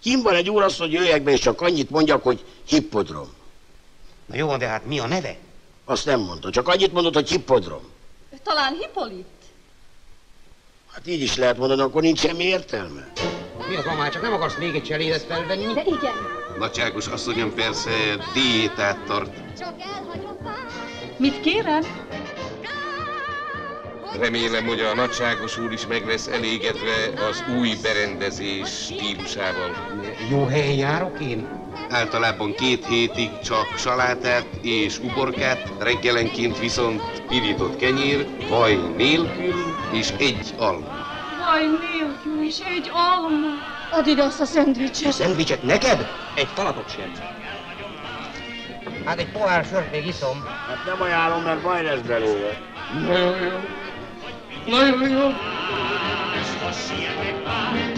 Kim van egy úr, azt, hogy jöjjek be, és csak annyit mondjak, hogy hippodrom. Na jó, de hát mi a neve? Azt nem mondta, csak annyit mondott, hogy hippodrom. Talán Hippolit? Hát így is lehet mondani, akkor nincs semmi értelme. Mi az, mamá, csak nem akarsz még egy cselédet felvenni? De igen. Nagyságos asszonyom persze diétát tart. Mit kérem? Remélem, hogy a nagyságos úr is meg lesz elégedve az új berendezés stílusával. Jó helyen járok én? Általában 2 hétig csak salátát és uborkát, reggelenként viszont pirított kenyér, vaj nélkül és 1 alma. Vaj nélkül is 1 alma. Add ide azt a szendvicset. Szendvicset neked? Egy kalapot sem. Hát egy pohár sört még iszom. Hát nem ajánlom, mert baj lesz belőle. Nagyon jó. Nagyon jó.